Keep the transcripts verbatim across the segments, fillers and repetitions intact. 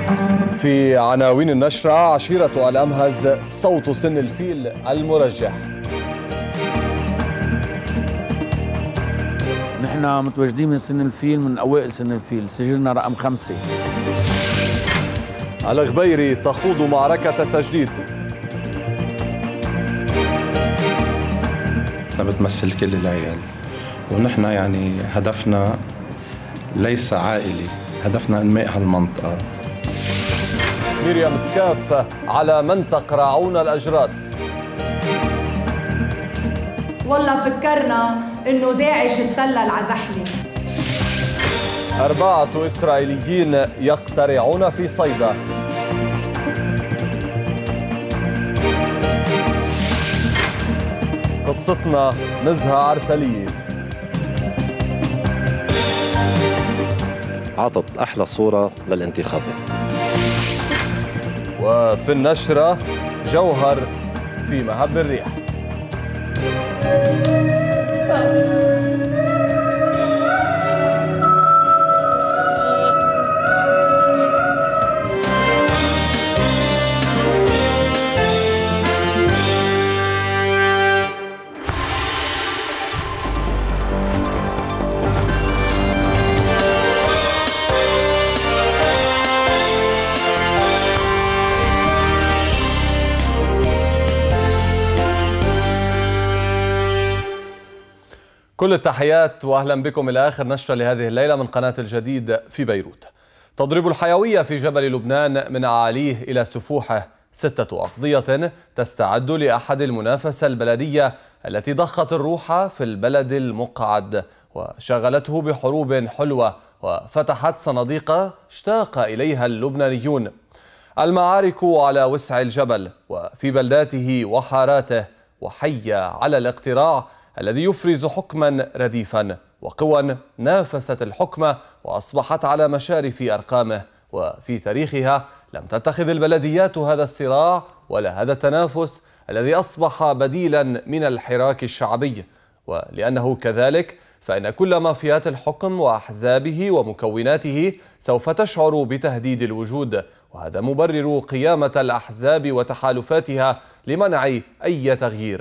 في عناوين النشرة: عشيرة الأمهز صوت سن الفيل المرجح. نحن متواجدين من سن الفيل، من أوائل سن الفيل، سجلنا رقم خمسة. الغبيري تخوض معركة التجديد. بتمثل كل العيال، ونحن يعني هدفنا ليس عائلي، هدفنا انماء هالمنطقة. مريم سكاف: على من تقرعون الأجراس. والله فكرنا انه داعش تسلل على زحلة. أربعة إسرائيليين يقترعون في صيدا. قصتنا نزهة عرسلية. عطت أحلى صورة للانتخابات. وفي النشرة: جوهر في مهب الريح. كل التحيات واهلا بكم الى اخر نشره لهذه الليله من قناه الجديد في بيروت. تضرب الحيويه في جبل لبنان من اعاليه الى سفوحه سته اقضيه تستعد لاحد المنافسه البلديه التي ضخت الروح في البلد المقعد وشغلته بحروب حلوه وفتحت صناديق اشتاق اليها اللبنانيون. المعارك على وسع الجبل وفي بلداته وحاراته، وحي على الاقتراع الذي يفرز حكما رديفا وقوى نافست الحكم وأصبحت على مشارف أرقامه. وفي تاريخها لم تتخذ البلديات هذا الصراع ولا هذا التنافس الذي أصبح بديلا من الحراك الشعبي. ولأنه كذلك فإن كل مافيات الحكم وأحزابه ومكوناته سوف تشعر بتهديد الوجود، وهذا مبرر قيامة الأحزاب وتحالفاتها لمنع أي تغيير.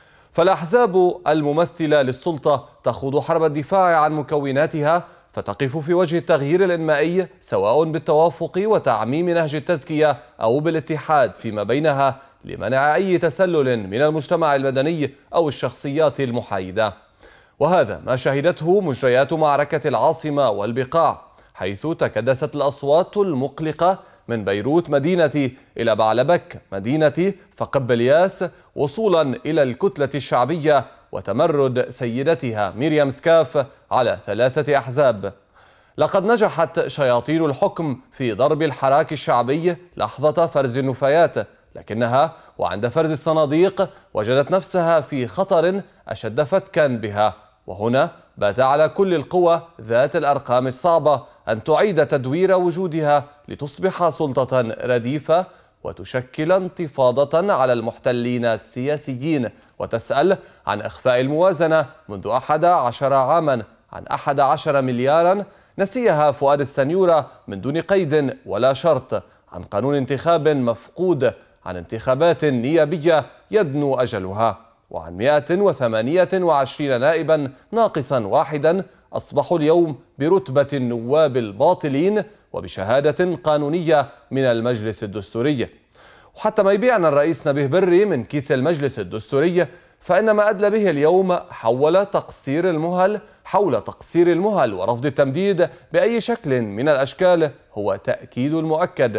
فالأحزاب الممثلة للسلطة تخوض حرب الدفاع عن مكوناتها، فتقف في وجه التغيير الإنمائي سواء بالتوافق وتعميم نهج التزكية أو بالاتحاد فيما بينها لمنع أي تسلل من المجتمع المدني أو الشخصيات المحايدة. وهذا ما شهدته مجريات معركة العاصمة والبقاع، حيث تكدست الأصوات المقلقة من بيروت مدينتي إلى بعلبك مدينتي فقب الياس، وصولا إلى الكتلة الشعبية وتمرد سيدتها مريم سكاف على ثلاثة أحزاب. لقد نجحت شياطين الحكم في ضرب الحراك الشعبي لحظة فرز النفايات، لكنها وعند فرز الصناديق وجدت نفسها في خطر أشد فتكا بها. وهنا بات على كل القوى ذات الأرقام الصعبة أن تعيد تدوير وجودها لتصبح سلطة رديفة وتشكل انتفاضة على المحتلين السياسيين، وتسأل عن إخفاء الموازنة منذ أحد عشر عاما عن أحد عشر مليارا نسيها فؤاد السنيورة من دون قيد ولا شرط، عن قانون انتخاب مفقود، عن انتخابات نيابية يدنو أجلها، وعن مئة وثمانية وعشرين نائبا ناقصا واحدا أصبحوا اليوم برتبة النواب الباطلين وبشهادة قانونية من المجلس الدستوري. وحتى ما يبيعنا الرئيس نبيه بري من كيس المجلس الدستوري، فإن ما أدلى به اليوم حول تقصير المهل حول تقصير المهل ورفض التمديد بأي شكل من الأشكال هو تأكيد المؤكد.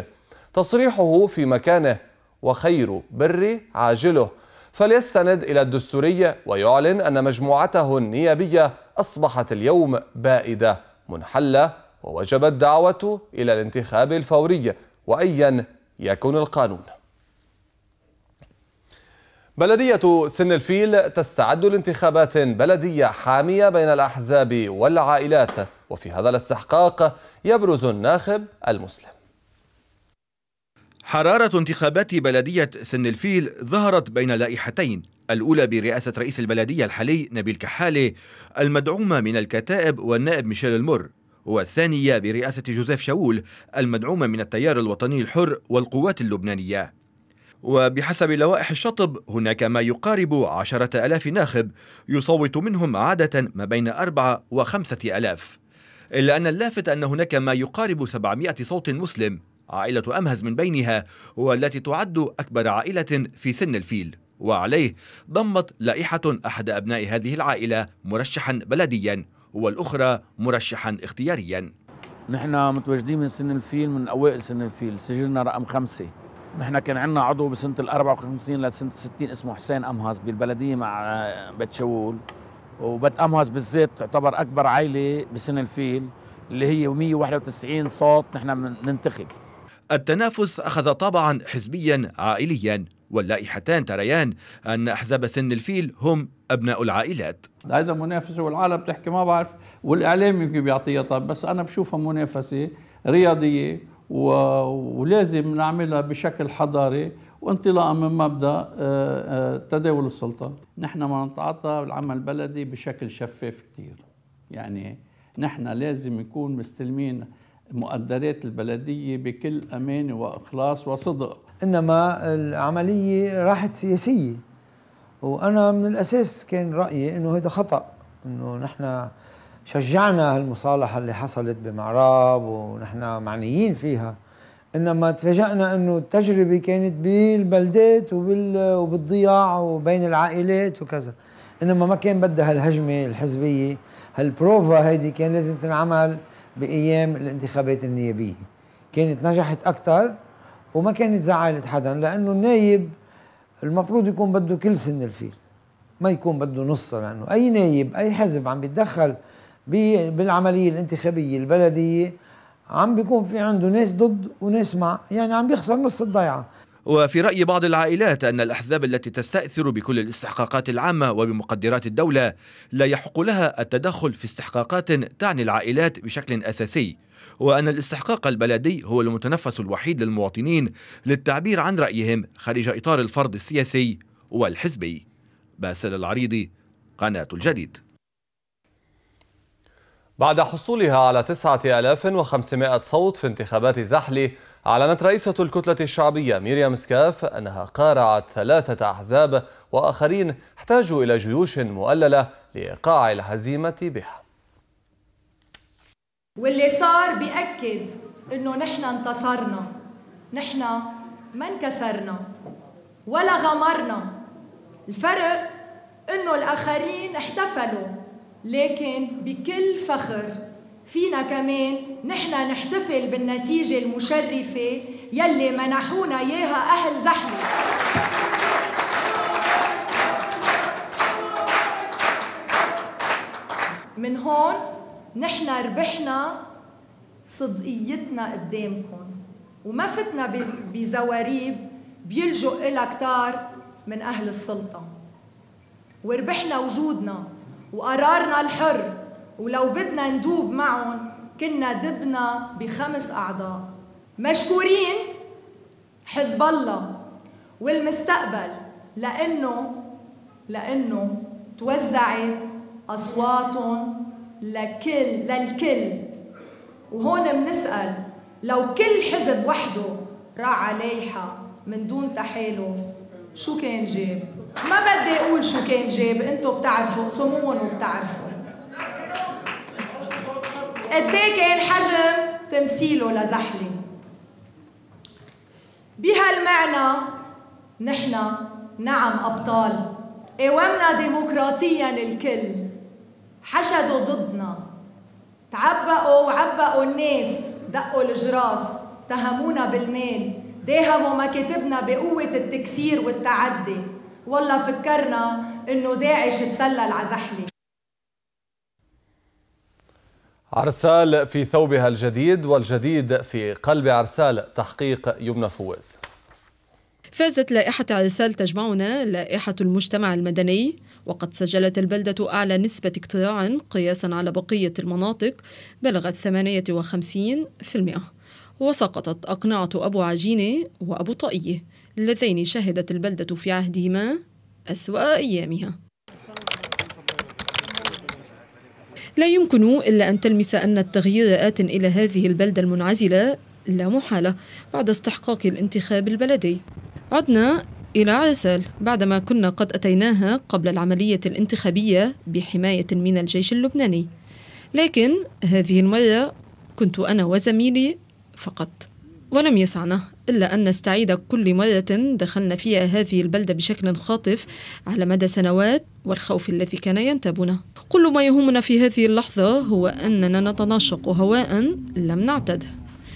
تصريحه في مكانه وخير بري عاجله، فليستند إلى الدستوري ويعلن أن مجموعته النيابية أصبحت اليوم بائدة منحلة، ووجب الدعوة إلى الانتخاب الفوري وأيا يكن القانون. بلدية سن الفيل تستعد لانتخابات بلدية حامية بين الأحزاب والعائلات، وفي هذا الاستحقاق يبرز الناخب المسلم. حرارة انتخابات بلدية سن الفيل ظهرت بين لائحتين، الأولى برئاسة رئيس البلدية الحالي نبيل كحالة المدعومة من الكتائب والنائب ميشيل المر، والثانية برئاسة جوزيف شاول المدعومة من التيار الوطني الحر والقوات اللبنانية. وبحسب لوائح الشطب هناك ما يقارب عشرة ألاف ناخب يصوت منهم عادة ما بين أربعة وخمسة ألاف، إلا أن اللافت أن هناك ما يقارب سبعمائة صوت مسلم، عائلة أمهز من بينها والتي تعد أكبر عائلة في سن الفيل، وعليه ضمت لائحة أحد أبناء هذه العائلة مرشحا بلديا والأخرى مرشحا اختياريا. نحن متواجدين من سن الفيل، من أوائل سن الفيل، سجلنا رقم خمسة. نحن كان عندنا عضو بسنة الأربعة وخمسين لسنة الستين اسمه حسين أمهز بالبلدية مع بيت شاول، وبيت أمهز بالذات تعتبر أكبر عائلة بسن الفيل اللي هي مئة وواحد وتسعين صوت نحن ننتخب. التنافس أخذ طابعا حزبيا عائليا، واللائحتان تريان أن أحزاب سن الفيل هم أبناء العائلات. هذا منافسة والعالم بتحكي ما بعرف، والإعلام يمكن بيعطيها طب، بس أنا بشوفها منافسة رياضية و... ولازم نعملها بشكل حضاري وانطلاقا من مبدأ تداول السلطة. نحن ما نتعاطى العمل البلدي بشكل شفاف كتير، يعني نحن لازم نكون مستلمين مؤدرات البلدية بكل أمانة وإخلاص وصدق. إنما العملية راحت سياسية، وأنا من الأساس كان رأيي إنه هذا خطأ، إنه نحن شجعنا هالمصالحة اللي حصلت بمعراب ونحن معنيين فيها، إنما تفاجأنا إنه التجربة كانت بالبلدات وبالضياع وبين العائلات وكذا، إنما ما كان بدها هالهجمة الحزبية. هالبروفا هيدي كان لازم تنعمل بأيام الانتخابات النيابية، كانت نجحت أكثر وما كانت زعلت حدا، لأنه النايب المفروض يكون بده كل سن الفيل، ما يكون بده نصه، لأنه أي نايب أي حزب عم بيتدخل بالعملية الانتخابية البلدية عم بيكون في عنده ناس ضد وناس مع، يعني عم بيخسر نص الضيعة. وفي رأي بعض العائلات أن الأحزاب التي تستأثر بكل الاستحقاقات العامة وبمقدرات الدولة لا يحق لها التدخل في استحقاقات تعني العائلات بشكل أساسي، وأن الاستحقاق البلدي هو المتنفس الوحيد للمواطنين للتعبير عن رأيهم خارج إطار الفرض السياسي والحزبي. باسل العريضي، قناة الجديد. بعد حصولها على تسعة آلاف وخمسمائة صوت في انتخابات زحلي، أعلنت رئيسة الكتلة الشعبية ميريام سكاف أنها قارعت ثلاثة أحزاب وآخرين احتاجوا إلى جيوش مؤللة لإيقاع الهزيمة بها. واللي صار بيأكد إنه نحن انتصرنا، نحن ما انكسرنا ولا غمرنا. الفرق إنه الآخرين احتفلوا، لكن بكل فخر فينا كمان نحن نحتفل بالنتيجة المشرفة يلي منحونا إياها أهل زحلي. من هون نحن ربحنا صدقيتنا قدامكم، وما فتنا بزواريب بيلجؤ إلها كتار من أهل السلطة، وربحنا وجودنا وقرارنا الحر، ولو بدنا ندوب معهم كنا دبنا بخمس أعضاء. مشكورين حزب الله والمستقبل، لأنه لأنه توزعت أصواتهم لكل للكل. وهون بنسأل، لو كل حزب وحده راح على لايحة من دون تحالف شو كان جاب؟ ما بدي أقول شو كان جاب، أنتوا بتعرفوا، اقسمون وبتعرفوا قديه كان حجم تمثيله لزحلي. بهالمعنى نحن نعم أبطال، قاومنا ديمقراطيا الكل، حشدوا ضدنا، تعبقوا وعبقوا الناس، دقوا الجراس، اتهمونا بالمال، داهموا مكاتبنا بقوة التكسير والتعدي، والله فكرنا إنه داعش تسلل على زحلي. عرسال في ثوبها الجديد، والجديد في قلب عرسال. تحقيق يمنى فواز. فازت لائحة عرسال تجمعنا لائحة المجتمع المدني، وقد سجلت البلدة أعلى نسبة اقتراع قياسا على بقية المناطق بلغت ثمانية وخمسين بالمئة، وسقطت أقنعة أبو عجينة وأبو طائية اللذين شهدت البلدة في عهدهما أسوأ أيامها. لا يمكن إلا أن تلمس أن التغيير آت إلى هذه البلدة المنعزلة لا محالة بعد استحقاق الانتخاب البلدي. عدنا إلى عرسال بعدما كنا قد أتيناها قبل العملية الانتخابية بحماية من الجيش اللبناني، لكن هذه المرة كنت أنا وزميلي فقط، ولم يسعنا إلا أن نستعيد كل مرة دخلنا فيها هذه البلدة بشكل خاطف على مدى سنوات والخوف الذي كان ينتابنا. كل ما يهمنا في هذه اللحظة هو أننا نتنشق هواء لم نعتده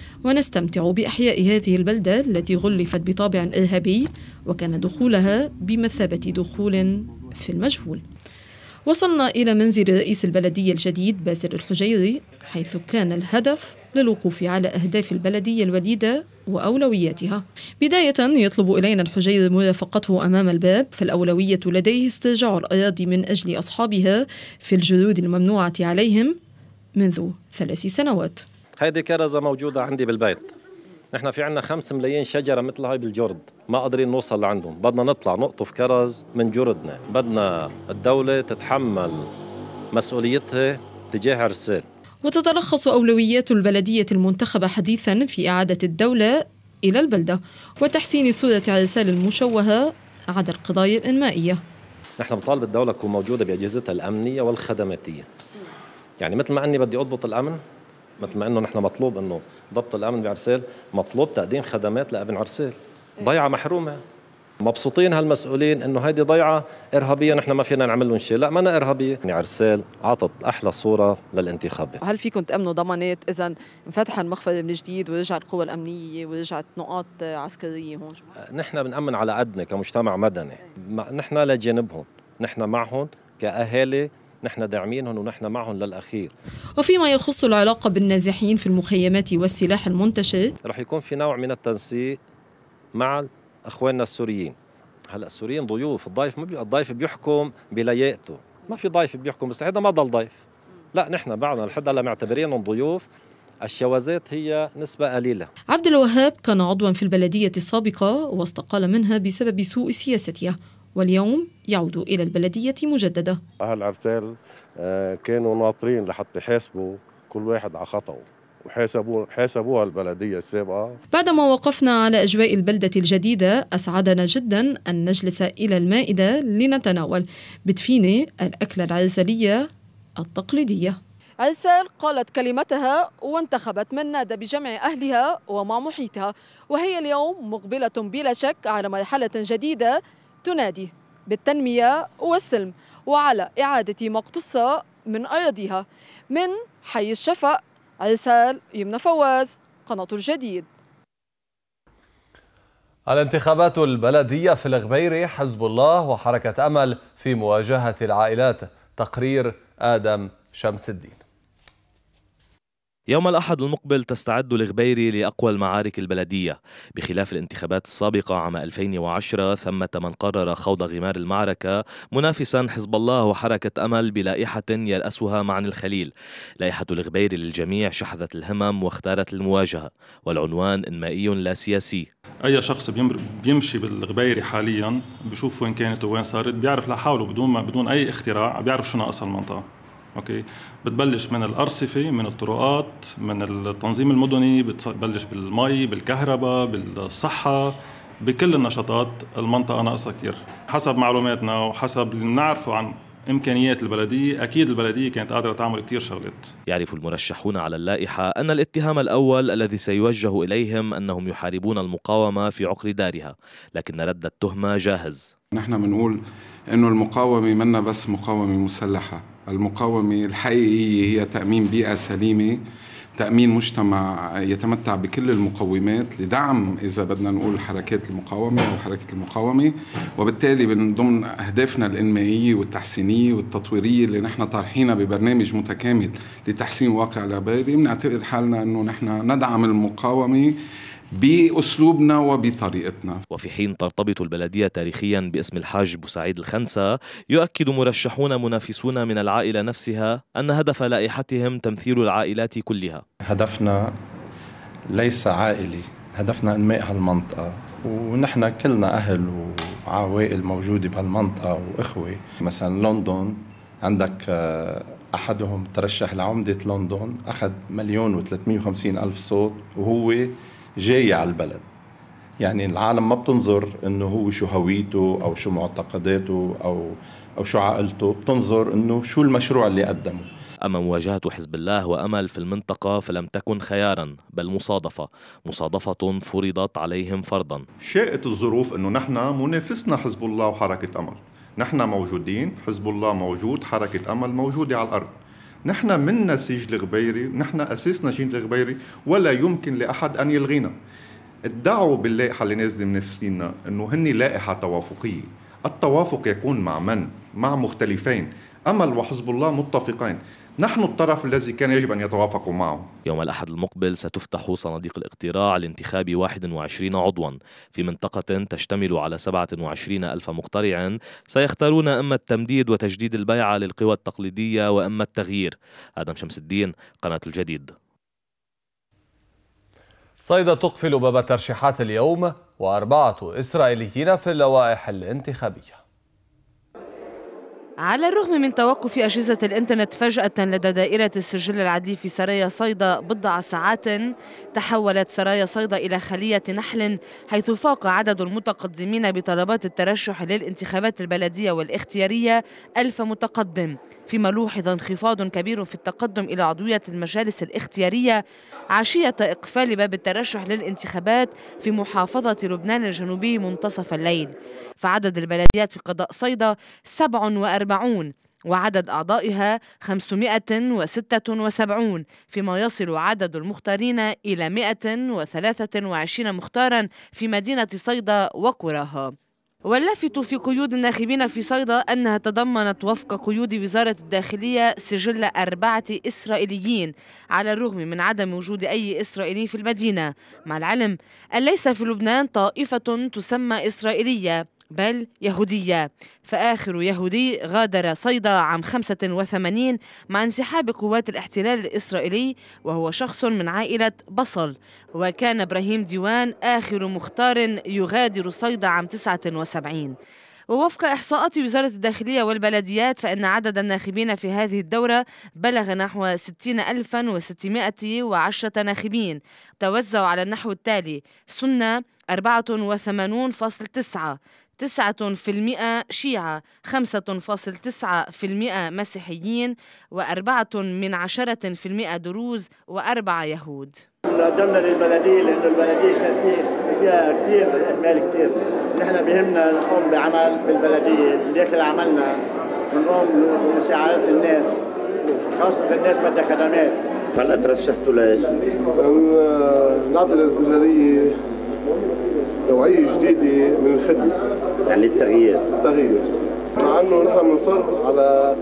ونستمتع بأحياء هذه البلدة التي غلفت بطابع إرهابي، وكان دخولها بمثابة دخول في المجهول. وصلنا إلى منزل رئيس البلدية الجديد باسل الحجيري، حيث كان الهدف للوقوف على أهداف البلدية الوليدة وأولوياتها. بداية يطلب إلينا الحجيري مرافقته أمام الباب، فالأولوية لديه استرجاع الأراضي من أجل أصحابها في الجرود الممنوعة عليهم منذ ثلاث سنوات. هيدي كرزة موجودة عندي بالبيت. نحن في عنا خمس ملايين شجرة مثل هاي بالجرد، ما قادرين نوصل لعندهم، بدنا نطلع نقطف كرز من جردنا. بدنا الدولة تتحمل مسؤوليتها تجاه عرسال. وتتلخص أولويات البلدية المنتخبة حديثا في إعادة الدولة إلى البلدة وتحسين صورة عرسال المشوهة عدا القضايا الإنمائية. نحن بنطالب الدولة تكون موجودة بأجهزتها الأمنية والخدماتية. يعني مثل ما أني بدي أضبط الأمن، مثل ما انه نحن مطلوب انه ضبط الامن بعرسال، مطلوب تقديم خدمات لابن عرسال. ضيعه محرومه. مبسوطين هالمسؤولين انه هيدي ضيعه ارهابيه نحن ما فينا نعمل لهم شيء، لا ما أنا ارهابيه. يعني عرسال عطت احلى صوره للانتخاب. هل فيكم تامنوا ضمانات اذا انفتح المخفر من جديد ورجع القوى الامنيه ورجعت نقاط عسكريه هون؟ نحن بنامن على قدنا كمجتمع مدني، نحن لجانبهم، نحن معهم كاهالي، نحن داعمينهم ونحن معهم للأخير. وفيما يخص العلاقة بالنازحين في المخيمات والسلاح المنتشر، رح يكون في نوع من التنسيق مع أخواننا السوريين. هلا السوريين ضيوف، الضيف ما بي... الضيف بيحكم بلايقته، ما في ضيف بيحكم بس هذا ما ضل ضيف. لا نحن بعدنا لحد هلا معتبرينهم ضيوف، الشوازات هي نسبة قليلة. عبد الوهاب كان عضوا في البلدية السابقة واستقال منها بسبب سوء سياستها، واليوم يعود إلى البلدية مجددة. أهل عرسال كانوا ناطرين لحتى يحاسبوا كل واحد على خطأه، وحاسبوها حاسبوها البلدية السابقة. بعدما وقفنا على أجواء البلدة الجديدة، أسعدنا جدا أن نجلس إلى المائدة لنتناول بدفينة الأكلة العرسالية التقليدية. عرسال قالت كلمتها وانتخبت من نادى بجمع أهلها ومع محيطها، وهي اليوم مقبلة بلا شك على مرحلة جديدة تنادي بالتنمية والسلم وعلى إعادة ما اقتص من أراضيها. من حي الشفق، عرسال، يمنى فواز، قناة الجديد. الانتخابات البلدية في الغبيري، حزب الله وحركة أمل في مواجهة العائلات. تقرير آدم شمس الدين. يوم الأحد المقبل تستعد الغبيري لأقوى المعارك البلدية. بخلاف الانتخابات السابقة عام ألفين وعشرة، ثمة من قرر خوض غمار المعركة منافسا حزب الله وحركة أمل بلائحة يرأسها معن الخليل. لائحة الغبيري للجميع شحذت الهمم واختارت المواجهة، والعنوان إنمائي لا سياسي. أي شخص بيمشي بالغبيري حاليا بشوف وين كانت وين صارت، بيعرف لحاله بدون ما بدون أي اختراع، بيعرف شو ناقص المنطقة. اوكي، بتبلش من الارصفه، من الطرقات، من التنظيم المدني، بتبلش بالمي، بالكهرباء، بالصحه، بكل النشاطات. المنطقه ناقصه كثير حسب معلوماتنا وحسب اللي بنعرفه عن امكانيات البلديه. اكيد البلديه كانت قادره تعمل كثير شغلات. يعرف المرشحون على اللائحه ان الاتهام الاول الذي سيوجه اليهم انهم يحاربون المقاومه في عقر دارها، لكن رد التهمه جاهز. نحن بنقول انه المقاومه منا بس مقاومه مسلحه، المقاومة الحقيقية هي تأمين بيئة سليمة، تأمين مجتمع يتمتع بكل المقومات لدعم إذا بدنا نقول حركات المقاومة أو حركة المقاومة، وبالتالي من ضمن أهدافنا الإنمائية والتحسينية والتطويرية اللي نحن طارحينها ببرنامج متكامل لتحسين واقع الغبيري، بنعتقد حالنا أنه نحن ندعم المقاومة بأسلوبنا وبطريقتنا. وفي حين ترتبط البلدية تاريخيا باسم الحاج بوسعيد الخنسة، يؤكد مرشحون منافسون من العائلة نفسها أن هدف لائحتهم تمثيل العائلات كلها. هدفنا ليس عائلي، هدفنا إنماء هالمنطقة، ونحن كلنا أهل وعوائل موجودة بهالمنطقة وإخوة. مثلا لندن عندك أحدهم ترشح لعمدة لندن، أخذ مليون وثلاثمئة وخمسين ألف صوت وهو جاي على البلد. يعني العالم ما بتنظر إنه هو شو هويته أو شو معتقداته أو أو شو عائلته، بتنظر إنه شو المشروع اللي قدمه. أما مواجهة حزب الله وأمل في المنطقة فلم تكن خيارا بل مصادفة، مصادفة فرضت عليهم فرضا. شاءت الظروف أنه نحن منافسنا حزب الله وحركة أمل، نحن موجودين، حزب الله موجود، حركة أمل موجودة على الأرض. نحن منا سجل الغبيري، نحن أساسنا سجل الغبيري ولا يمكن لأحد أن يلغينا. ادعوا باللائحة اللي نازلة منافسينا أنه هن لائحة توافقية. التوافق يكون مع من؟ مع مختلفين. أمل وحزب الله متفقين، نحن الطرف الذي كان يجب أن يتوافقوا معه. يوم الأحد المقبل ستفتح صناديق الاقتراع لانتخاب واحد وعشرين عضوا في منطقة تشتمل على سبعة وعشرين ألف مقترع سيختارون إما التمديد وتجديد البيعة للقوى التقليدية وإما التغيير. آدم شمس الدين، قناة الجديد. صيدا تقفل باب الترشيحات اليوم وأربعة إسرائيليين في اللوائح الانتخابية. على الرغم من توقف أجهزة الإنترنت فجأة لدى دائرة السجل العدلي في سرايا صيدا بضع ساعات، تحولت سرايا صيدا إلى خلية نحل، حيث فاق عدد المتقدمين بطلبات الترشح للانتخابات البلدية والاختيارية ألف متقدم، فيما لوحظ انخفاض كبير في التقدم إلى عضوية المجالس الاختيارية عشية إقفال باب الترشح للانتخابات في محافظة لبنان الجنوبي منتصف الليل. فعدد البلديات في قضاء صيدا سبع وأربعون وعدد أعضائها خمسمائة وستة وسبعين، فيما يصل عدد المختارين إلى مائة وثلاثة وعشرين مختارا في مدينة صيدا وقراها. واللافت في قيود الناخبين في صيدا أنها تضمنت وفق قيود وزارة الداخلية سجل أربعة إسرائيليين، على الرغم من عدم وجود أي إسرائيلي في المدينة، مع العلم أن ليس في لبنان طائفة تسمى إسرائيلية بل يهودية. فآخر يهودي غادر صيدا عام خمسة وثمانين مع انسحاب قوات الاحتلال الإسرائيلي، وهو شخص من عائلة بصل. وكان إبراهيم ديوان آخر مختار يغادر صيدا عام تسعة وسبعين. ووفق إحصاءات وزارة الداخلية والبلديات فإن عدد الناخبين في هذه الدورة بلغ نحو ستين ألفا وستمائة وعشرة ناخبين، توزعوا على النحو التالي: سنة أربعة وثمانين فاصلة تسعة، تسعة في المئة شيعة، خمسة فاصلة تسعة في المئة مسيحيين، وأربعة من عشرة في المئة دروز، وأربعة يهود. قدمنا للبلدية لأنه البلدية كان فيها كثير إهمال كثير. نحن بهمنا نقوم بعمل بالبلدية، داخل عملنا بنقوم بمساعدة الناس، خاصة الناس بدها خدمات. هلا ترشحتوا ليش؟ نعطي الاستمرارية نوعية جديدة من الخدمة، يعني التغيير التغيير مع انه نحن بنصر على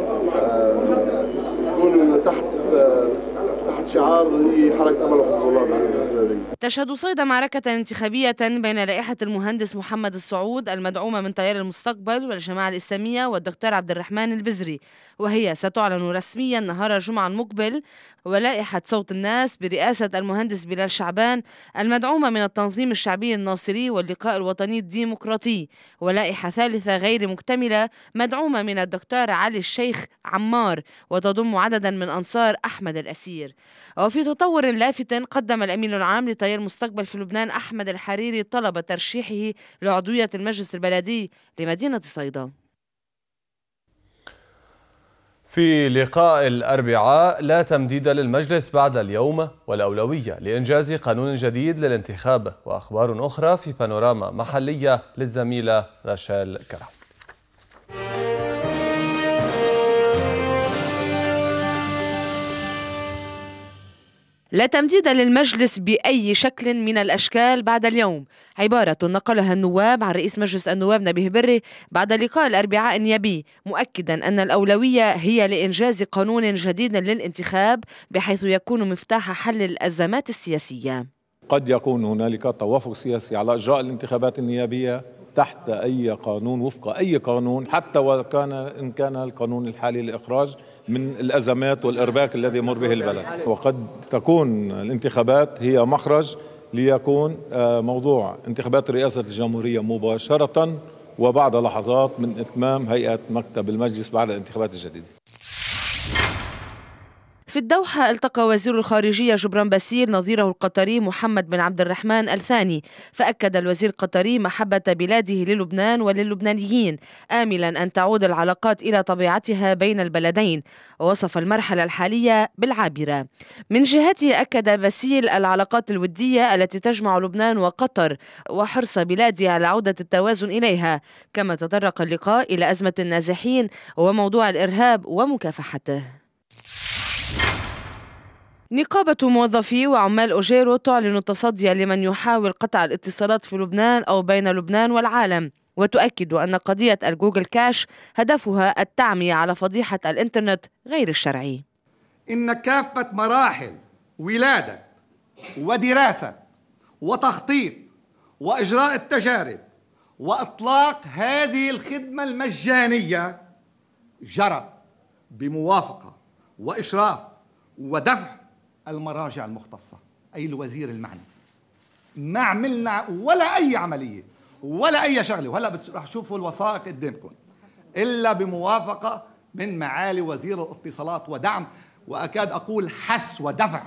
نكون تحت تحت شعار هي حركة أمل وحزب الله. تشهد صيدا معركة انتخابية بين لائحة المهندس محمد السعود المدعومة من تيار المستقبل والجماعة الإسلامية والدكتور عبد الرحمن البزري، وهي ستعلن رسميا نهار الجمعة المقبل، ولائحة صوت الناس برئاسة المهندس بلال شعبان المدعومة من التنظيم الشعبي الناصري واللقاء الوطني الديمقراطي، ولائحة ثالثة غير مكتملة مدعومة من الدكتور علي الشيخ عمار وتضم عددا من أنصار أحمد الأسير. وفي تطور لافت قدم الأمين العام لتيار مستقبل في لبنان أحمد الحريري طلب ترشيحه لعضوية المجلس البلدي لمدينة صيدا. في لقاء الأربعاء لا تمديد للمجلس بعد اليوم والأولوية لإنجاز قانون جديد للانتخاب، وأخبار أخرى في بانوراما محلية للزميلة رشال كرم. لا تمديد للمجلس بأي شكل من الأشكال بعد اليوم، عبارة نقلها النواب عن رئيس مجلس النواب نبيه بري بعد لقاء الأربعاء النيابي، مؤكدا أن الأولوية هي لإنجاز قانون جديد للانتخاب بحيث يكون مفتاح حل الأزمات السياسية. قد يكون هنالك توافق سياسي على إجراء الانتخابات النيابية تحت أي قانون، وفق أي قانون، حتى وكان إن كان القانون الحالي لإخراج من الأزمات والإرباك الذي يمر به البلد. وقد تكون الانتخابات هي مخرج ليكون موضوع انتخابات رئاسة الجمهورية مباشرة وبعد لحظات من إتمام هيئة مكتب المجلس بعد الانتخابات الجديدة. في الدوحة التقى وزير الخارجية جبران باسيل نظيره القطري محمد بن عبد الرحمن الثاني، فأكد الوزير القطري محبة بلاده للبنان وللبنانيين، آملا أن تعود العلاقات إلى طبيعتها بين البلدين، ووصف المرحلة الحالية بالعابرة. من جهته أكد باسيل العلاقات الودية التي تجمع لبنان وقطر وحرص بلاده على عودة التوازن إليها، كما تطرق اللقاء إلى أزمة النازحين وموضوع الإرهاب ومكافحته. نقابة موظفي وعمال أوجيرو تعلن التصدي لمن يحاول قطع الاتصالات في لبنان أو بين لبنان والعالم، وتؤكد أن قضية الجوجل كاش هدفها التعمية على فضيحة الإنترنت غير الشرعي. إن كافة مراحل ولادة ودراسة وتخطيط وإجراء التجارب وإطلاق هذه الخدمة المجانية جرى بموافقة وإشراف ودفع المراجع المختصة، أي الوزير المعني. ما عملنا ولا أي عملية ولا أي شغلة، وهلا رح تشوفوا الوثائق قدامكم، إلا بموافقة من معالي وزير الاتصالات ودعم، وأكاد أقول حس ودفع.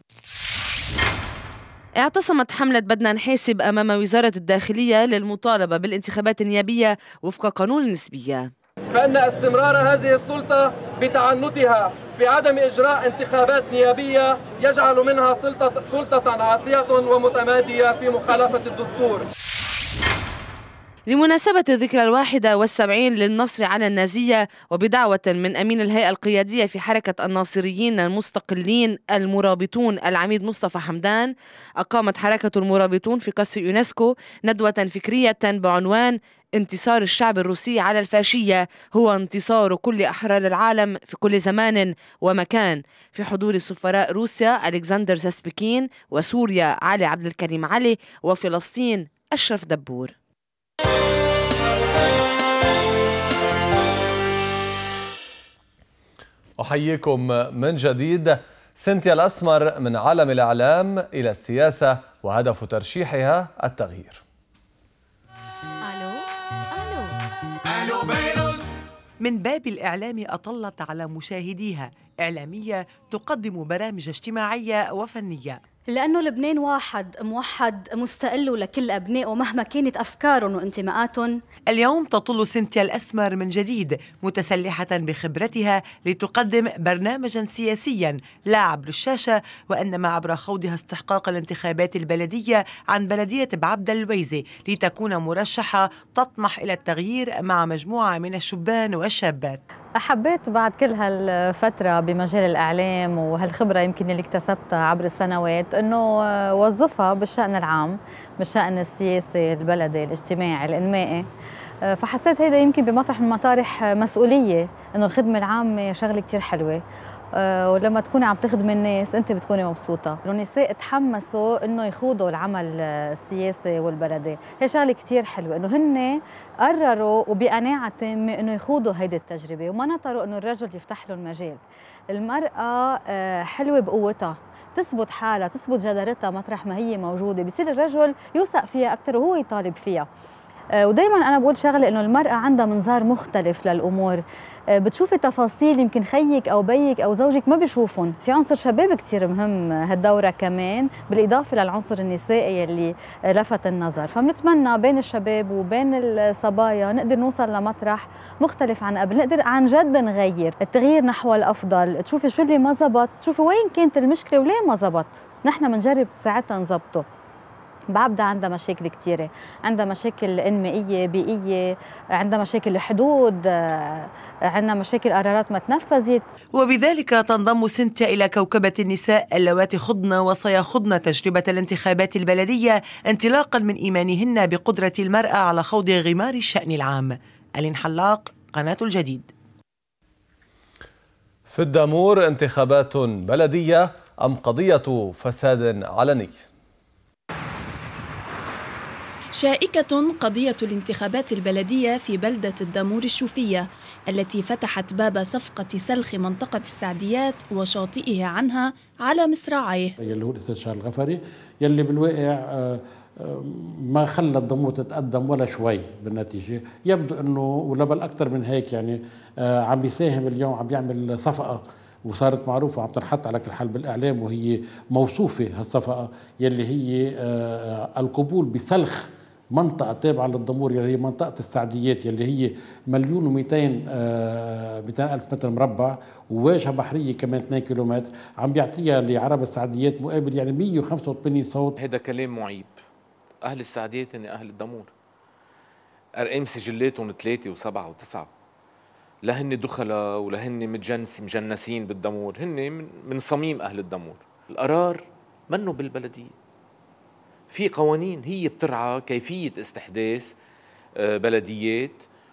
اعتصمت حملة بدنا نحاسب أمام وزارة الداخلية للمطالبة بالانتخابات النيابية وفق قانون النسبية. فإن استمرار هذه السلطة بتعنتها في عدم إجراء انتخابات نيابية يجعل منها سلطة, سلطة عاصية ومتمادية في مخالفة الدستور. لمناسبة الذكرى الواحدة والسبعين للنصر على النازية، وبدعوة من أمين الهيئة القيادية في حركة الناصريين المستقلين المرابطون العميد مصطفى حمدان، أقامت حركة المرابطون في قصر يونسكو ندوة فكرية بعنوان انتصار الشعب الروسي على الفاشية هو انتصار كل أحرار العالم في كل زمان ومكان، في حضور سفراء روسيا ألكسندر زاسبكين، وسوريا علي عبد الكريم علي، وفلسطين أشرف دبور. أحييكم من جديد. سنتيا الأسمر من عالم الإعلام إلى السياسة، وهدف ترشيحها التغيير. ألو ألو ألو بيروت. من باب الإعلام أطلت على مشاهديها، إعلامية تقدم برامج اجتماعية وفنية، لأنه لبنان واحد موحد مستقل لكل أبنائه مهما كانت أفكارهم وانتماءاتهم. اليوم تطل سنتيا الأسمر من جديد متسلحة بخبرتها لتقدم برنامجا سياسيا لا عبر الشاشة، وإنما عبر خوضها استحقاق الانتخابات البلدية عن بلدية بعبد الويزة، لتكون مرشحة تطمح إلى التغيير مع مجموعة من الشبان والشابات. حبيت بعد كل هالفترة بمجال الإعلام وهالخبرة يمكن اللي اكتسبتها عبر السنوات إنه وظفها بالشأن العام، بالشأن السياسي البلدي الاجتماعي الإنمائي. فحسيت هيدا يمكن بمطرح من مطارح مسؤولية، إنه الخدمة العامة شغلة كتير حلوة، ولما تكوني عم تخدمي الناس انت بتكوني مبسوطه. النساء تحمسوا انه يخوضوا العمل السياسي والبلدي، هي شغله كثير حلوه انه هن قرروا وبقناعه تامه انه يخوضوا هيدي التجربه، وما نطروا انه الرجل يفتح لهم مجال. المراه حلوه بقوتها، تثبت حالها، تثبت جدارتها مطرح ما هي موجوده، بصير الرجل يوثق فيها اكثر وهو يطالب فيها. ودائما انا بقول شغله انه المراه عندها منظار مختلف للامور، بتشوفي تفاصيل يمكن خيك او بيك او زوجك ما بيشوفهم. في عنصر شباب كثير مهم هالدوره كمان، بالاضافه للعنصر النسائي اللي لفت النظر، فبنتمنى بين الشباب وبين الصبايا نقدر نوصل لمطرح مختلف عن قبل، نقدر عن جد نغير التغيير نحو الافضل، تشوفي شو اللي ما زبط، تشوفي وين كانت المشكله وليه ما زبط، نحن بنجرب ساعتها نظبطه. بعبدة عندها مشاكل كثيرة، عندها مشاكل إنمائية بيئية، عندها مشاكل حدود، عندنا مشاكل قرارات ما تنفذت. وبذلك تنضم سنتيا إلى كوكبة النساء اللواتي خضن وسيخضن تجربة الانتخابات البلدية انطلاقا من إيمانهن بقدرة المرأة على خوض غمار الشأن العام. ألين حلاق، قناة الجديد. في الدامور انتخابات بلدية أم قضية فساد علني؟ شائكة قضية الانتخابات البلدية في بلدة الدامور الشوفية التي فتحت باب صفقة سلخ منطقة السعديات وشاطئها عنها على مصراعيه. يلي هو الاستشار الغفري يلي بالواقع ما خلى الدمور تتقدم ولا شوي بالنتيجة. يبدو أنه ولا بل أكثر من هيك، يعني عم بيساهم اليوم، عم بيعمل صفقة وصارت معروفة عم تنحط على كل حال بالإعلام، وهي موصوفة هالصفقة يلي هي القبول بسلخ منطقة تابعة للدمور يلي هي منطقة السعديات يلي هي مليون ومئتين مئتين ألف متر مربع وواجهة بحرية كمان اثنين كيلومتر، عم بيعطيها لعرب السعديات مقابل يعني مئة وخمسة وثمانين صوت. هذا كلام معيب. أهل السعديات هن أهل الدمور. أرقام سجلاتهم ثلاثة وسبعة وتسعة. لا هن دخلاء ولا هن متجنس مجنسين بالدمور، هن من صميم أهل الدمور. القرار منه بالبلدية. في قوانين هي بترعى كيفية استحداث بلديات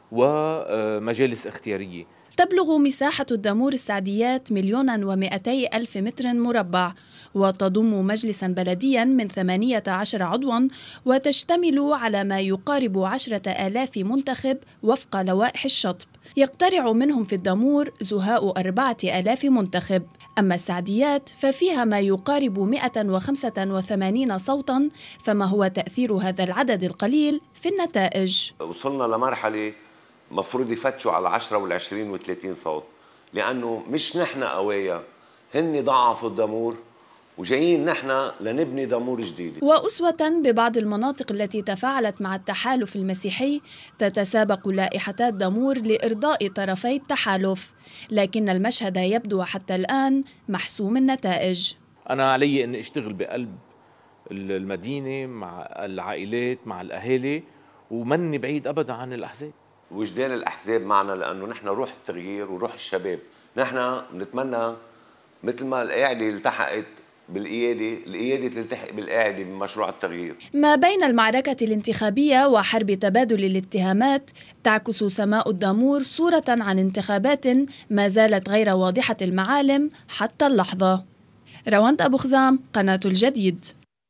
ومجالس اختيارية. تبلغ مساحة الدمور السعديات مليونا ومئتي ألف متر مربع، وتضم مجلسا بلديا من ثمانية عشر عضوا، وتشتمل على ما يقارب عشرة آلاف منتخب وفق لوائح الشطب. يقترع منهم في الدمور زهاء أربعة آلاف منتخب. أما السعديات ففيها ما يقارب مئة وخمسة وثمانين صوتا، فما هو تأثير هذا العدد القليل في النتائج؟ وصلنا لمرحلة مفروض يفتشوا على العشرة والعشرين والثلاثين صوت، لأنه مش نحن قوايا، هن ضعفوا الدمور وجايين نحن لنبني دمور جديد. وأسوة ببعض المناطق التي تفاعلت مع التحالف المسيحي، تتسابق لائحتي الدمور لإرضاء طرفي التحالف، لكن المشهد يبدو حتى الآن محسوم النتائج. أنا علي أن أشتغل بقلب المدينة مع العائلات مع الأهالي، ومني بعيد أبدا عن الأحزاب. وجدان الأحزاب معنا، لأنه نحن روح التغيير وروح الشباب. نحن بنتمنى مثل ما القاعدة التحقت بالقيادة، القيادة تلتحق بالقاعدة بمشروع التغيير. ما بين المعركة الانتخابية وحرب تبادل الاتهامات، تعكس سماء الدمور صورة عن انتخابات ما زالت غير واضحة المعالم حتى اللحظة. روند أبو خزام، قناة الجديد.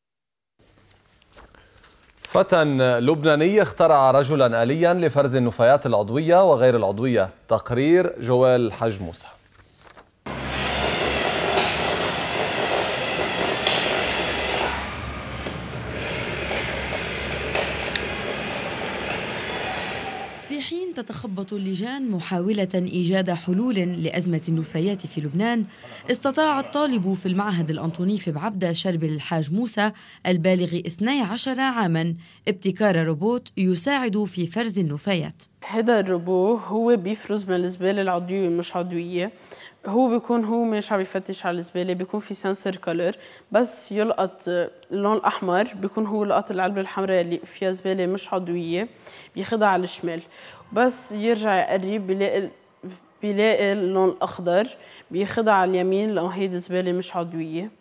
فتى لبناني اخترع رجلا آليا لفرز النفايات العضوية وغير العضوية. تقرير جوال حج موسى. في حين تتخبط اللجان محاولة إيجاد حلول لأزمة النفايات في لبنان، استطاع الطالب في المعهد الأنطوني بعبدة شربل الحاج موسى البالغ اثني عشر عاماً ابتكار روبوت يساعد في فرز النفايات. هذا الروبو هو بيفرز من الزبالة العضوية والمش عضوية. هو بيكون هو مش عم يفتش على الزبالة، بيكون في سنسور كولر، بس يلقط اللون الأحمر بيكون هو لقط العلبة الحمراء اللي فيها زبالة مش عضوية، بياخدها على الشمال، بس يرجع يقرب بيلاقي بيلاقي اللون الأخضر، بياخدها على اليمين لأنه هيدي زبالة مش عضوية.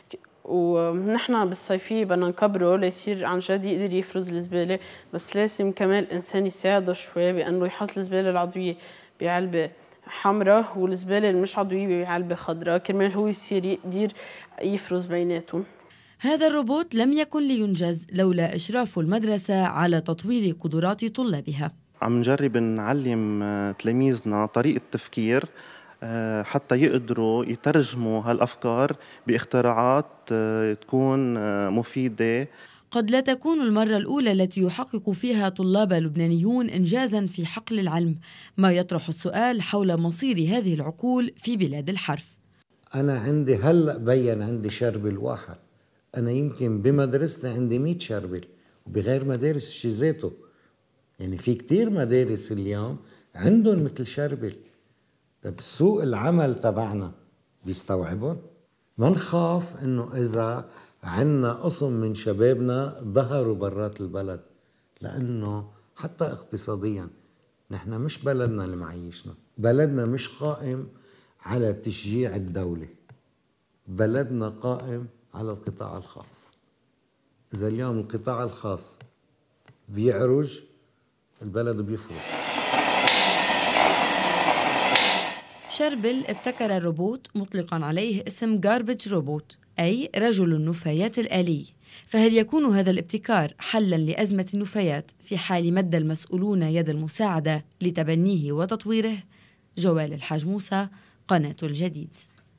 ونحن بالصيفية بدنا نكبره ليصير عن جد يقدر يفرز الزبالة، بس لازم كمان الإنسان يساعده شوي بأنه يحط الزبالة العضوية بعلبة حمراء والزبالة المش عضوية بعلبة خضراء، كرمال هو يصير يقدر يفرز بيناتهم. هذا الروبوت لم يكن لينجز لولا إشراف المدرسة على تطوير قدرات طلابها. عم نجرب نعلم تلاميذنا طريقة تفكير حتى يقدروا يترجموا هالأفكار باختراعات تكون مفيدة. قد لا تكون المرة الأولى التي يحقق فيها طلاب لبنانيون إنجازاً في حقل العلم، ما يطرح السؤال حول مصير هذه العقول في بلاد الحرف. أنا عندي هلأ بين عندي شربل واحد، أنا يمكن بمدرستي عندي مئة شربل، وبغير مدارس شي ذاته. يعني في كتير مدارس اليوم عندهم مثل شربل. طب سوق العمل تبعنا بيستوعبون؟ ما نخاف إنه إذا عنا قسم من شبابنا ظهروا برات البلد، لأنه حتى اقتصاديا نحن مش بلدنا اللي معيشنا، بلدنا مش قائم على تشجيع الدولة، بلدنا قائم على القطاع الخاص. إذا اليوم القطاع الخاص بيعرج البلد بيفوت. شربل ابتكر الروبوت مطلقا عليه اسم جاربج روبوت، أي رجل النفايات الآلي. فهل يكون هذا الابتكار حلاً لأزمة النفايات في حال مد المسؤولون يد المساعدة لتبنيه وتطويره؟ جوال الحاج موسى، قناة الجديد.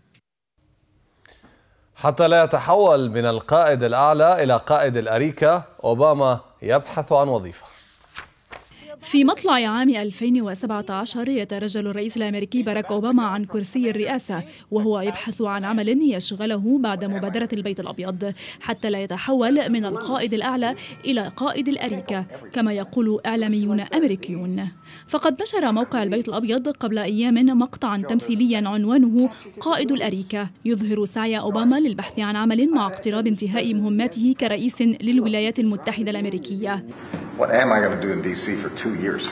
حتى لا يتحول من القائد الأعلى إلى قائد الأريكة، أوباما يبحث عن وظيفة. في مطلع عام ألفين وسبعة عشر يترجل الرئيس الأمريكي باراك أوباما عن كرسي الرئاسة، وهو يبحث عن عمل يشغله بعد مبادرة البيت الأبيض حتى لا يتحول من القائد الأعلى إلى قائد الأريكة كما يقول إعلاميون أمريكيون. فقد نشر موقع البيت الأبيض قبل أيام مقطعا تمثيليا عنوانه قائد الأريكة يظهر سعي أوباما للبحث عن عمل مع اقتراب انتهاء مهماته كرئيس للولايات المتحدة الأمريكية. What am I going to do in D C for two years?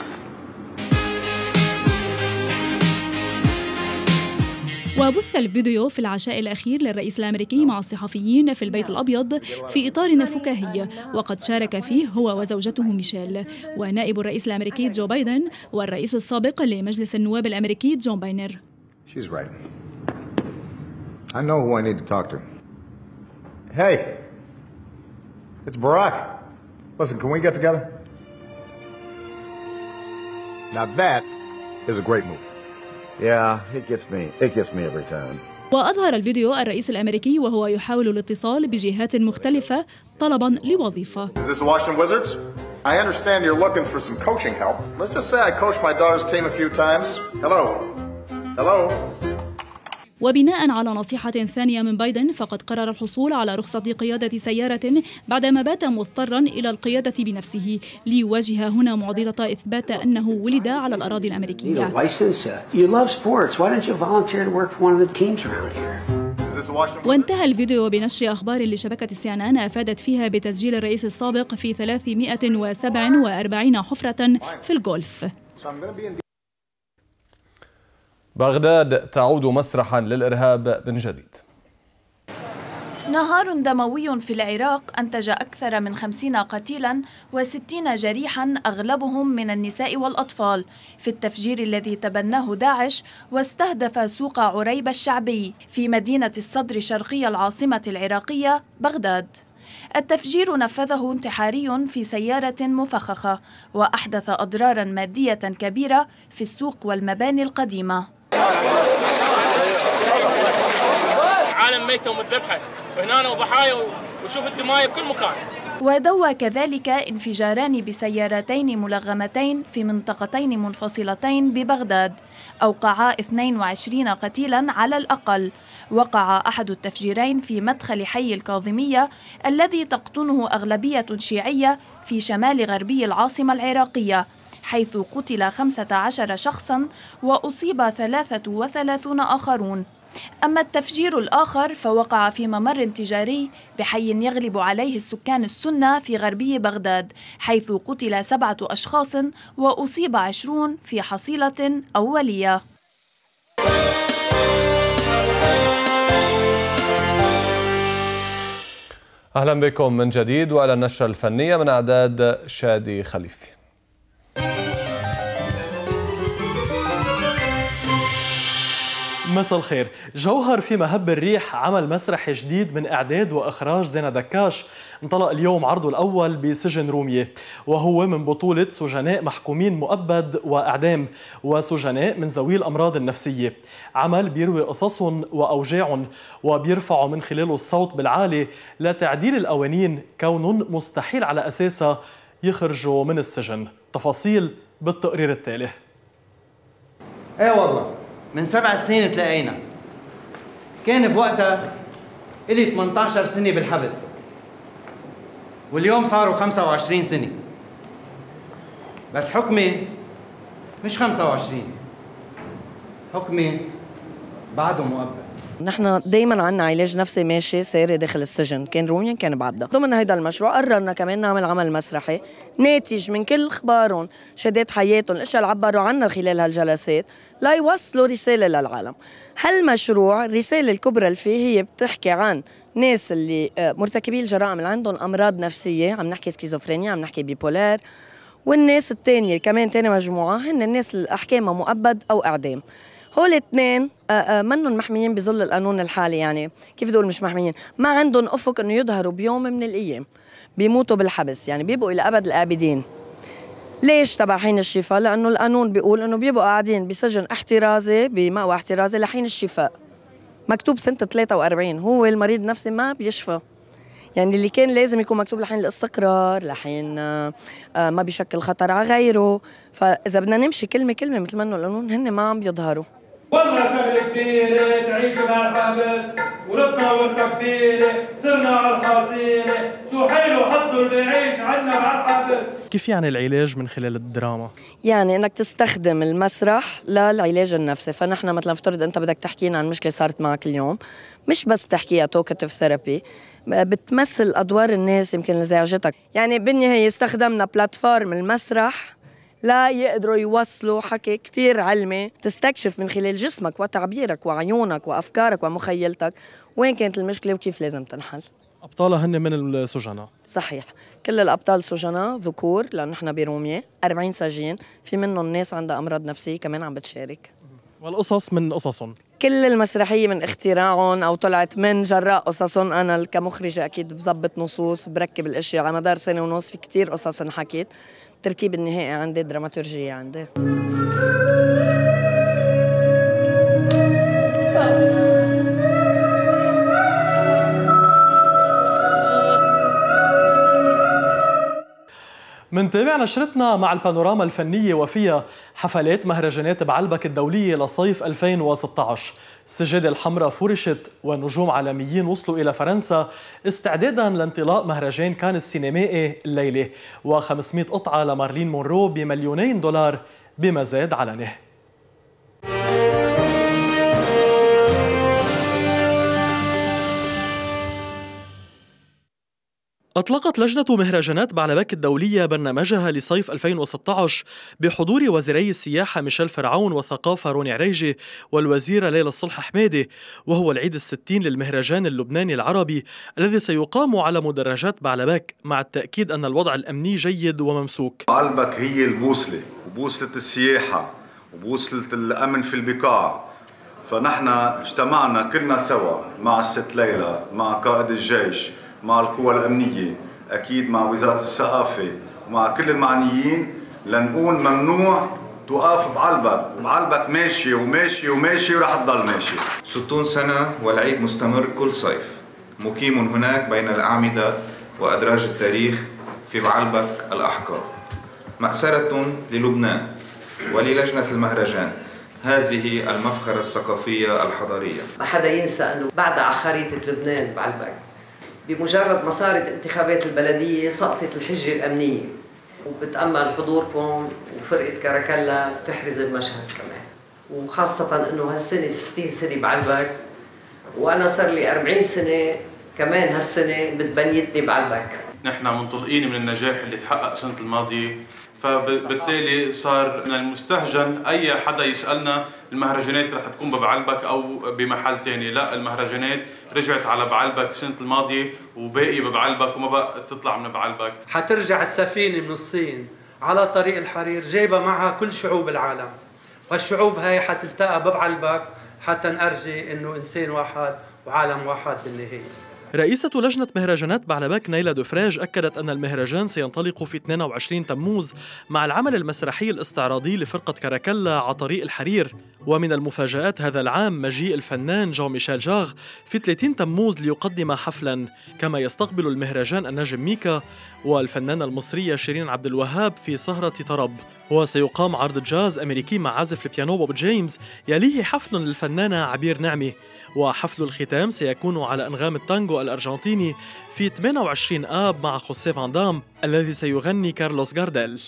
وبث الفيديو في العشاء الأخير للرئيس الأمريكي مع الصحفيين في البيت الأبيض في إطار فكاهي، وقد شارك فيه هو وزوجته ميشيل ونائب الرئيس الأمريكي جو بايدن والرئيس السابق لمجلس النواب الأمريكي جون باينر. She's right. I know who I need to talk to. Hey, it's Barack. Listen, can we get together? Now that is a great move. Yeah, it gets me. It gets me every time. وأظهر الفيديو الرئيس الأمريكي وهو يحاول الاتصال بجهات مختلفة طلباً لوظيفة. Is this the Washington Wizards? I understand you're looking for some coaching help. Let's just say I coached my daughter's team a few times. Hello. Hello. وبناء على نصيحة ثانية من بايدن فقد قرر الحصول على رخصة قيادة سيارة بعدما بات مضطرا إلى القيادة بنفسه ليواجه هنا معضلة إثبات أنه ولد على الأراضي الأمريكية. وانتهى الفيديو بنشر أخبار لشبكة سي إن إن أفادت فيها بتسجيل الرئيس السابق في ثلاثمائة وسبعة وأربعين حفرة في الجولف. بغداد تعود مسرحا للإرهاب من جديد. نهار دموي في العراق أنتج أكثر من خمسين قتيلا وستين جريحا أغلبهم من النساء والأطفال في التفجير الذي تبناه داعش واستهدف سوق عريب الشعبي في مدينة الصدر شرقي العاصمة العراقية بغداد. التفجير نفذه انتحاري في سيارة مفخخة وأحدث أضرارا مادية كبيرة في السوق والمباني القديمة. عالم ميتة ومذبحة وهنا وضحايا وشوف الدماء بكل مكان. ودوى كذلك انفجاران بسيارتين ملغمتين في منطقتين منفصلتين ببغداد أوقعا اثنين وعشرين قتيلا على الأقل. وقع أحد التفجيرين في مدخل حي الكاظمية الذي تقطنه أغلبية شيعية في شمال غربي العاصمة العراقية، حيث قتل خمسة عشر شخصا وأصيب ثلاثة وثلاثون آخرون. أما التفجير الآخر فوقع في ممر تجاري بحي يغلب عليه السكان السنة في غربي بغداد، حيث قتل سبعة أشخاص وأصيب عشرون في حصيلة أولية. أهلا بكم من جديد وإلى النشرة الفنية من إعداد شادي خليفي. مساء الخير. جوهر في مهب الريح عمل مسرحي جديد من إعداد وإخراج زينة دكاش انطلق اليوم عرضه الأول بسجن رومية، وهو من بطولة سجناء محكومين مؤبد وإعدام وسجناء من ذوي الأمراض النفسية. عمل بيروي قصصهم وأوجاعهم وبيرفعوا من خلاله الصوت بالعالي لتعديل القوانين كونهم مستحيل على أساسها يخرجوا من السجن. تفاصيل بالتقرير التالي. ايه والله من سبع سنين تلاقينا، كان بوقتها إلي ثمانية عشر سنة بالحبس واليوم صاروا خمسة وعشرين سنة، بس حكمي مش خمسة وعشرين، حكمي بعده مؤبد. نحن دايما عنا علاج نفسي ماشي ساري داخل السجن، كان روميا كان بعبده. ضمن هيدا المشروع قررنا كمان نعمل عمل مسرحي ناتج من كل اخبارهم، شهادات حياتهم، الاشياء اللي عبروا عنا خلال هالجلسات ليوصلوا رساله للعالم. هالمشروع الرساله الكبرى اللي فيه هي بتحكي عن ناس اللي مرتكبي الجرائم اللي عندهم امراض نفسيه، عم نحكي سكيزوفرينيا، عم نحكي بيبولار، والناس الثانيه كمان ثاني مجموعه هن الناس اللي احكامها مؤبد او اعدام. هول الاثنين منهم محميين بظل القانون الحالي، يعني كيف بدي اقول مش محميين، ما عندهم افق انه يظهروا بيوم من الايام، بيموتوا بالحبس، يعني بيبقوا الى ابد الابدين. ليش تبع حين الشفاء؟ لانه القانون بيقول انه بيبقوا قاعدين بسجن احترازي بمأوى احترازي لحين الشفاء. مكتوب سنه ثلاثة وأربعين، هو المريض النفسي ما بيشفى. يعني اللي كان لازم يكون مكتوب لحين الاستقرار، لحين ما بيشكل خطر على غيره. فإذا بدنا نمشي كلمة كلمة مثل ما إنه القانون هن ما عم بيظهروا. والله شغلة كبيرة تعيشوا بهالحبس ولبنا ورطة كبيرة صرنا على الحصيرة، شو حلو حظه اللي بيعيش عنا بهالحبس. كيف يعني العلاج من خلال الدراما؟ يعني انك تستخدم المسرح للعلاج النفسي. فنحن مثلا افترض انت بدك تحكينا عن مشكله صارت معك اليوم، مش بس بتحكيها توكتيف ثيرابي، بتمثل ادوار الناس يمكن اللي زعجتك. يعني بالنهايه استخدمنا بلاتفورم المسرح لا يقدروا يوصلوا حكي كتير علمي تستكشف من خلال جسمك وتعبيرك وعيونك وأفكارك ومخيلتك وين كانت المشكلة وكيف لازم تنحل. أبطالها هن من السجناء؟ صحيح، كل الأبطال سجناء ذكور، لأنه نحن برومية أربعين سجين، في منهم ناس عندها أمراض نفسية كمان عم بتشارك. والقصص من قصصهم؟ كل المسرحية من اختراعهم أو طلعت من جراء قصصهم. أنا كمخرجة أكيد بظبط نصوص، بركب الأشياء على مدار سنة ونص، في كتير قصص انحكيت. التركيب النهائي عندي، دراماتورجية عندي. منتابع نشرتنا مع البانوراما الفنية وفيها حفلات مهرجانات بعلبك الدولية لصيف ألفين وستة عشر. السجادة الحمراء فرشت ونجوم عالميين وصلوا إلى فرنسا استعدادا لانطلاق مهرجان كان السينمائي الليلة، وخمسمئة قطعة لمارلين مونرو بمليونين دولار بمزاد علني. أطلقت لجنة مهرجانات بعلبك الدولية برنامجها لصيف ألفين وستة عشر بحضور وزيري السياحة ميشيل فرعون والثقافة روني عريجي والوزيرة ليلى الصلح حمادي، وهو العيد الستين للمهرجان اللبناني العربي الذي سيقام على مدرجات بعلبك، مع التأكيد أن الوضع الأمني جيد وممسوك. بعلبك هي البوصلة وبوصلة السياحة وبوصلة الأمن في البقاع، فنحن اجتمعنا كلنا سوا مع الست ليلى، مع قائد الجيش، مع القوى الأمنية، أكيد مع وزارة الثقافة ومع كل المعنيين لنقول ممنوع توقف بعلبك، بعلبك ماشي وماشي وماشي ورح تضل ماشي. ستون سنة والعيد مستمر كل صيف، مقيم هناك بين الأعمدة وأدراج التاريخ في بعلبك الأحقر. مأسرة للبنان وللجنة المهرجان، هذه المفخرة الثقافية الحضارية. ما حدا ينسى أنه بعد على خريطة لبنان بعلبك بمجرد ما صارت انتخابات البلدية سقطت الحجة الأمنية، وبتأمل حضوركم وفرقة كاراكلا بتحرز المشهد كمان، وخاصة أنه هالسنة ستين سنة بعلبك، وأنا صار لي أربعين سنة كمان هالسنة بتبنيتني بعلبك. نحن منطلقين من النجاح اللي تحقق سنة الماضية، فبالتالي صار من المستهجن أي حدا يسألنا المهرجانات رح تكون ببعلبك أو بمحل تاني. لا، المهرجانات رجعت على بعلبك سنة الماضية وباقي ببعلبك وما بقى تطلع من بعلبك. حترجع السفينة من الصين على طريق الحرير جايبة معها كل شعوب العالم، والشعوب هاي حتلتقى ببعلبك حتى نرجي إنه إنسان واحد وعالم واحد بالنهاية. رئيسة لجنة مهرجانات بعلبك نيلا دوفراج أكدت أن المهرجان سينطلق في اثنين وعشرين تموز مع العمل المسرحي الاستعراضي لفرقة كاراكلا على طريق الحرير. ومن المفاجآت هذا العام مجيء الفنان جون ميشيل جاغ في ثلاثين تموز ليقدم حفلاً، كما يستقبل المهرجان النجم ميكا والفنانة المصرية شيرين عبد الوهاب في سهرة طرب. وسيقام عرض جاز أمريكي مع عازف البيانو بوب جيمس، يليه حفل للفنانة عبير نعمي، وحفل الختام سيكون على أنغام التانغو الأرجنتيني في ثمانية وعشرين آب مع خوسيه فان دام الذي سيغني كارلوس غارديل.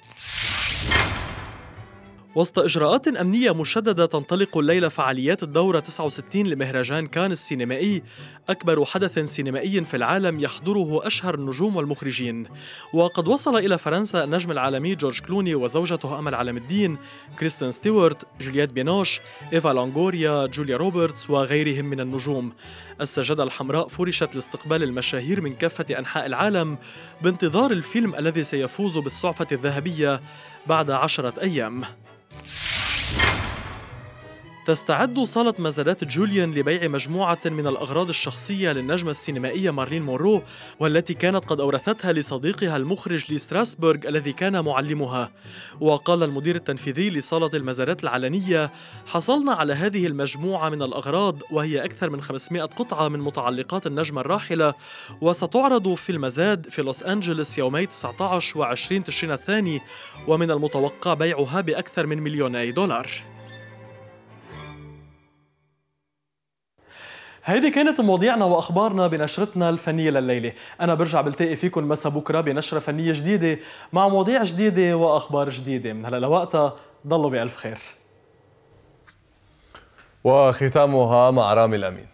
وسط إجراءات أمنية مشددة تنطلق الليلة فعاليات الدورة تسعة وستين لمهرجان كان السينمائي، أكبر حدث سينمائي في العالم يحضره أشهر النجوم والمخرجين. وقد وصل إلى فرنسا النجم العالمي جورج كلوني وزوجته أمل علم الدين، كريستين ستيوارت، جولييت بينوش، إيفا لونغوريا، جوليا روبرتس وغيرهم من النجوم. السجادة الحمراء فرشت لاستقبال المشاهير من كافة أنحاء العالم بانتظار الفيلم الذي سيفوز بالصعفة الذهبية بعد عشرة أيام. تستعد صالة مزادات جوليان لبيع مجموعة من الأغراض الشخصية للنجمة السينمائية مارلين مونرو، والتي كانت قد أورثتها لصديقها المخرج لي ستراسبورغ الذي كان معلمها. وقال المدير التنفيذي لصالة المزادات العلنية: حصلنا على هذه المجموعة من الأغراض، وهي أكثر من خمسمائة قطعة من متعلقات النجمة الراحلة، وستعرض في المزاد في لوس أنجلوس يومي تسعة عشر وعشرين تشرين الثاني، ومن المتوقع بيعها بأكثر من مليوني دولار. هيدي كانت مواضيعنا وأخبارنا بنشرتنا الفنية لليلة. أنا برجع بلتقي فيكم مسا بكرة بنشرة فنية جديدة مع مواضيع جديدة وأخبار جديدة. من هلا لوقتها ضلوا بألف خير. وختامها مع رامي الأمين.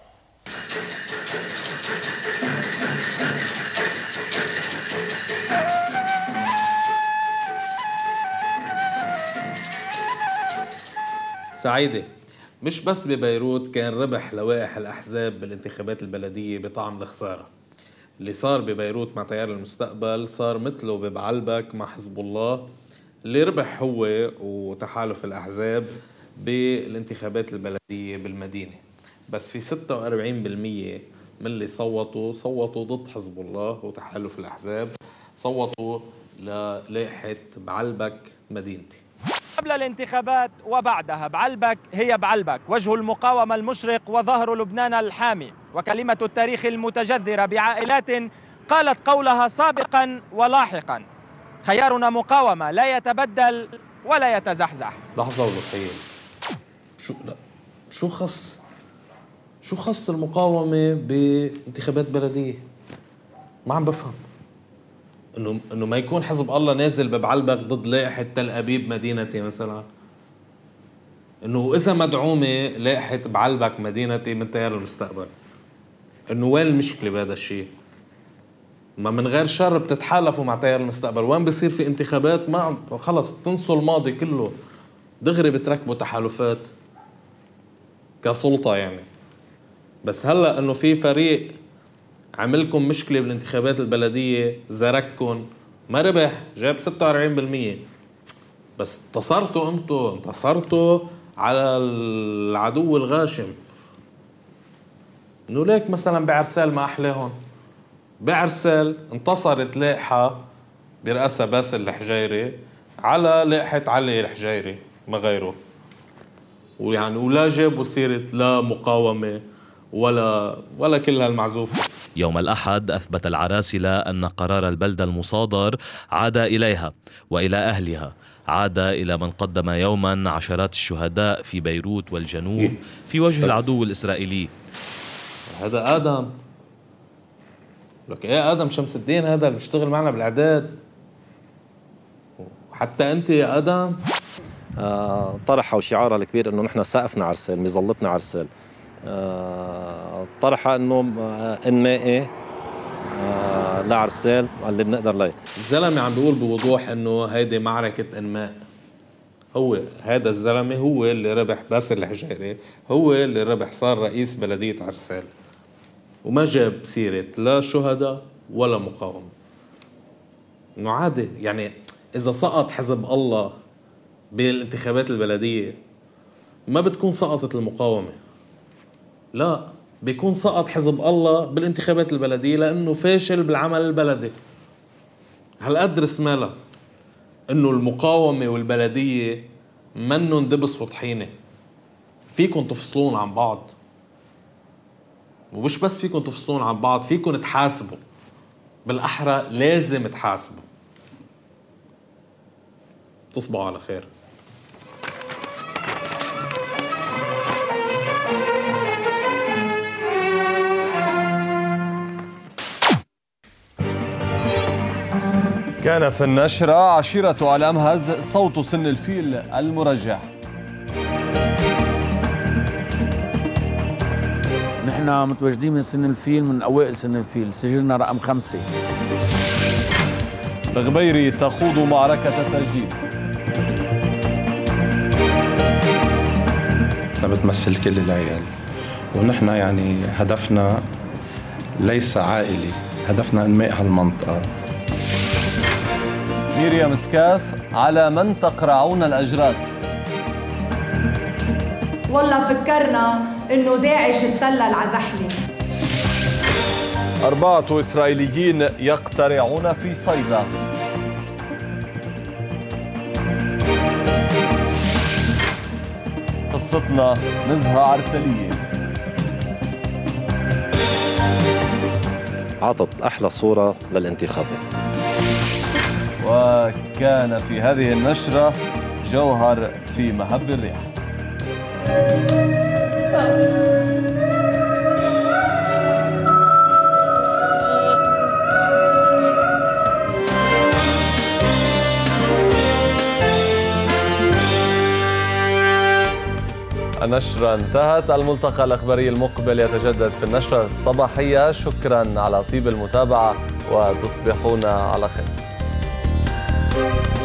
سعيدة مش بس ببيروت كان ربح لوائح الأحزاب بالانتخابات البلدية بطعم الخسارة. اللي صار ببيروت مع تيار المستقبل صار مثله ببعلبك مع حزب الله، اللي ربح هو وتحالف الأحزاب بالانتخابات البلدية بالمدينة. بس في ستة وأربعين بالمية من اللي صوتوا صوتوا ضد حزب الله وتحالف الأحزاب، صوتوا للائحة بعلبك مدينتي. قبل الانتخابات وبعدها بعلبك هي بعلبك، وجه المقاومة المشرق وظهر لبنان الحامي، وكلمة التاريخ المتجذرة بعائلات قالت قولها سابقا ولاحقا: خيارنا مقاومة لا يتبدل ولا يتزحزح. لحظة ولخيل، شو لا شو خص شو خص المقاومة بانتخابات بلدية؟ ما عم بفهم. انه انه ما يكون حزب الله نازل ببعلبك ضد لائحة تل أبيب مدينتي مثلا، انه اذا مدعومة لائحة بعلبك مدينتي من تيار المستقبل، انه وين المشكلة بهذا الشيء؟ ما من غير شر بتتحالفوا مع تيار المستقبل، وين بصير في انتخابات ما خلص تنسوا الماضي كله، دغري بتركبوا تحالفات كسلطة يعني. بس هلا انه في فريق عملكم مشكلة بالانتخابات البلدية، زرككم، ما ربح، جاب ستة وأربعين بالمية، بس انتصرتوا انتوا انتصرتوا على العدو الغاشم. انه ليك مثلا بعرسال ما احلاهم، بعرسال انتصرت لائحة برئاسة باسل الحجيري على لائحة علي الحجيري ما غيره، ويعني ولا جابوا سيرة لا مقاومة ولا ولا كل هالمعزوفة. يوم الأحد أثبت العراسلة أن قرار البلدة المصادر عاد إليها وإلى أهلها، عاد إلى من قدم يوما عشرات الشهداء في بيروت والجنوب في وجه العدو الإسرائيلي. هذا آدم لك يا آدم شمس الدين، هذا اللي بيشتغل معنا بالإعداد، حتى أنت يا آدم. آه طرحوا شعارها الكبير إنه نحن سقفنا عرسال، مظلتنا عرسال. آه طرحها إنه إنمائي آه لعرسال اللي بنقدر ليه. الزلمة عم بيقول بوضوح إنه هيدي معركة إنماء. هو هذا الزلمة هو اللي ربح باسل الحجيري، هو اللي ربح صار رئيس بلدية عرسال، وما جاب سيرة لا شهداء ولا مقاومة. إنه عادي يعني إذا سقط حزب الله بالانتخابات البلدية ما بتكون سقطت المقاومة، لا بيكون سقط حزب الله بالانتخابات البلدية لأنه فاشل بالعمل البلدي. هالقد رسمالها إنه المقاومة والبلدية منن دبس وطحينة، فيكن تفصلون عن بعض، ومش بس فيكن تفصلون عن بعض، فيكن تحاسبوا، بالأحرى لازم تحاسبوا. تصبحوا على خير. كان في النشرة عشيرة الأمهز صوت سن الفيل المرجح. نحن متواجدين من سن الفيل، من أوائل سن الفيل، سجلنا رقم خمسة. الغبيري تخوض معركة التجديد. بتمثل كل العيال، ونحن يعني هدفنا ليس عائلي، هدفنا إنماء هالمنطقة. ميريام سكاف: على من تقرعون الأجراس. والله فكرنا إنه داعش تسلل على زحلة. أربعة إسرائيليين يقترعون في صيدا. قصتنا نزهة عرسلية. عطت أحلى صورة للانتخابات. وكان في هذه النشرة جوهر في مهب الريح. النشرة انتهت. الملتقى الأخباري المقبل يتجدد في النشرة الصباحية. شكرا على طيب المتابعة وتصبحون على خير.